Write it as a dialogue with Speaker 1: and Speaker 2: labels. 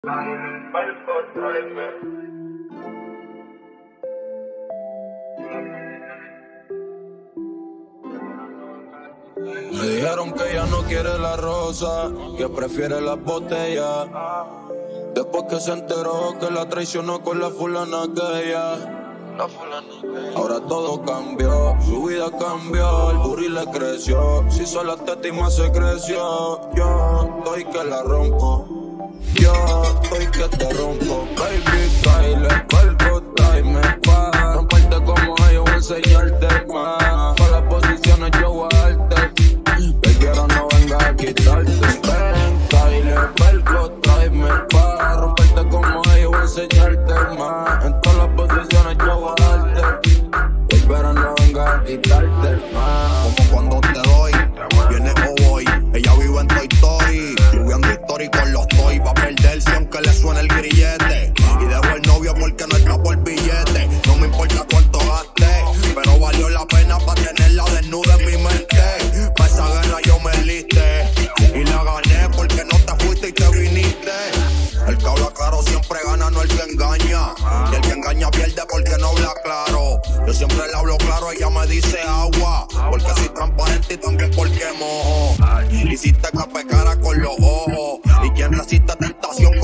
Speaker 1: Me dijeron que ella no quiere la rosa, que prefiere las botellas. Después que se enteró que la traicionó con la fulana aquella. Ahora todo cambió, su vida cambió, el booty le creció. Si solo la teta y más se creció. Yo estoy que la rompo, yo estoy que te rompo. Baby, Kyle, cuerpo, tráeme pa' romperte como yo voy a enseñarte más. Con las posiciones yo voy a darte, te quiero, no venga a quitarte. Ven, Kyle, cuerpo, tráeme pa' romperte como yo voy a enseñarte más. En todas las posiciones yo voy a darte, pero no venga a quitarte más.
Speaker 2: Como cuando te doy, viene o voy. Ella vive en Toy Story, subiendo story con los toys. Va a perderse aunque le suene el grillete. Y dejo el novio porque no está por billete. No me importa cuánto gaste, pero valió la pena para tenerla desnuda en mi mente. Pa' esa guerra yo me enlisté y la gané porque no te fuiste y te viniste. El que habla claro siempre gana, no el que engaña. Y el que engaña pierde porque no habla claro. Yo siempre le hablo claro, ella me dice agua, porque soy transparente y también porque mojo. Hiciste café cara con los ojos, y quien resiste tentación